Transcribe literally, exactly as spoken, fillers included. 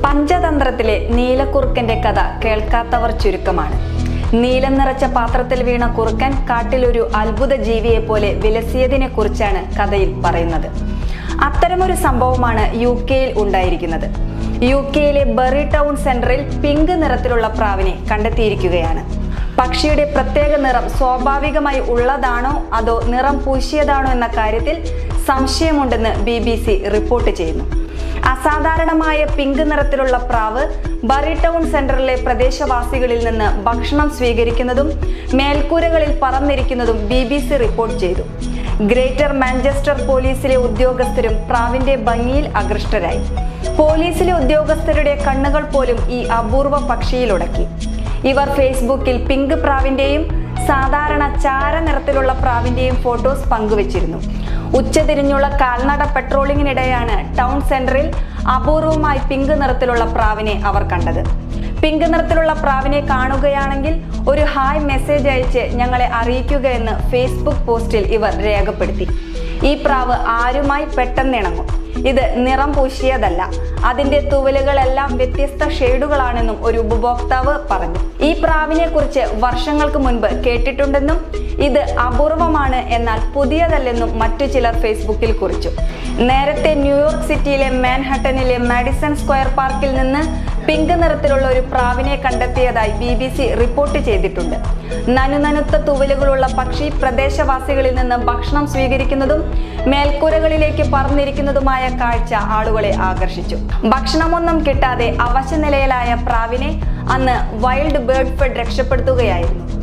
പഞ്ചതന്ത്രത്തിലെ നീലക്കുറുക്കന്റെ കഥ കേൾക്കാത്തവർ ചുരുക്കമാണ്. നീലം നിറച്ച പാത്രത്തിൽ വീണ കുറുക്കൻ കാട്ടിലൊരു അത്ഭുത ജീവിയെ പോലെ വിലസിയതിനെ കുറിച്ചാണ് കഥയിൽ പറയുന്നത്. അത്തരമൊരു സംഭവമാണ് യു കെയിൽ ഉണ്ടായിരിക്കുന്നത്. യു കെയിലെ ബറി ടൗൺ സെന്ററിൽ പിങ്ക് നിറത്തിലുള്ള പ്രാവിനെ കണ്ടെത്തിയിരിക്കുകയാണ്. പക്ഷിയുടെ പ്രത്യേക നിറം സ്വാഭാവികമായി ഉള്ളതാണോ അതോ നിറം പൂശിയതാണോ എന്ന കാര്യത്തിൽ സംശയമുണ്ടെന്ന് ബി ബി സി റിപ്പോർട്ട് ചെയ്യുന്നു. അസാധാരണമായ പിങ്ക് നിറത്തിലുള്ള പ്രാവ് ബറി ടൗൺ സെന്ററിലെ പ്രദേശവാസികളിൽ നിന്ന് ഭക്ഷണം സ്വീകരിക്കുന്നതും മേൽക്കൂരകളിൽ പറന്നിരിക്കുന്നതും ബി ബി സി റിപ്പോർട്ട് ചെയ്തു. ഗ്രേറ്റർ മാഞ്ചസ്റ്റർ പോലീസിലെ ഉദ്യോഗസ്ഥരും പ്രാവിന്റെ ഭംഗിയിൽ ആകൃഷ്ടരായി. പോലീസിലെ ഉദ്യോഗസ്ഥരുടെ കണ്ണുകൾ പോലും ഈ അപൂർവ പക്ഷിയിൽ ഉടക്കി. ഇവർ ഫേസ്ബുക്കിൽ പിങ്ക് പ്രാവിന്റെയും സാധാരണ ചാര നിറത്തിലുള്ള പ്രാവിന്റെയും ഫോട്ടോസ് പങ്കുവച്ചിരുന്നു. ഉച്ചതിരിഞ്ഞുള്ള കാൽനട പെട്രോളിങ്ങിനിടെയാണ് ടൗൺ സെന്ററിൽ അപൂർവമായി പിങ്ക് നിറത്തിലുള്ള പ്രാവിനെ അവർ കണ്ടത്. പിങ്ക് നിറത്തിലുള്ള പ്രാവിനെ കാണുകയാണെങ്കിൽ ഒരു ഹായ് മെസ്സേജ് അയച്ച് ഞങ്ങളെ അറിയിക്കുക എന്ന് ഫേസ്ബുക്ക് പോസ്റ്റിൽ ഇവർ രേഖപ്പെടുത്തി. ഈ പ്രാവ് ആരുമായി പെട്ടെന്നിണങ്ങും. ഇത് നിറം പൂശിയതല്ല, അതിന്റെ തൂവലുകളെല്ലാം വ്യത്യസ്ത ഷെയ്ഡുകളാണെന്നും ഒരു ഉപഭോക്താവ് പറഞ്ഞു. ഈ പ്രാവിനെ കുറിച്ച് വർഷങ്ങൾക്ക് മുൻപ് കേട്ടിട്ടുണ്ടെന്നും ഇത് അപൂർവമാണ് എന്നാൽ പുതിയതല്ലെന്നും മറ്റു ചിലർ ഫേസ്ബുക്കിൽ കുറിച്ചു. നേരത്തെ ന്യൂയോർക്ക് സിറ്റിയിലെ മാൻഹട്ടനിലെ മാഡിസൺ സ്ക്വയർ പാർക്കിൽ നിന്ന് പിങ്ക് നിറത്തിലുള്ള ഒരു പ്രാവിനെ കണ്ടെത്തിയതായി ബി ബി സി റിപ്പോർട്ട് ചെയ്തിട്ടുണ്ട്. നനുനനുത്ത തൂവലുകളുള്ള പക്ഷി പ്രദേശവാസികളിൽ നിന്ന് ഭക്ഷണം സ്വീകരിക്കുന്നതും മേൽക്കൂരകളിലേക്ക് പറന്നിരിക്കുന്നതുമായ കാഴ്ച ആളുകളെ ആകർഷിച്ചു. ഭക്ഷണമൊന്നും കിട്ടാതെ അവശനിലയിലായ പ്രാവിനെ അന്ന് വൈൽഡ് ബേർഡ് ഫെഡ് രക്ഷപ്പെടുത്തുകയായിരുന്നു.